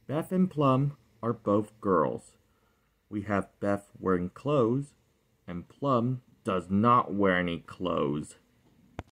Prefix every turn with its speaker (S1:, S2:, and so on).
S1: Beth and Plum are both girls. We have Beth wearing clothes, and Plum does not wear any clothes.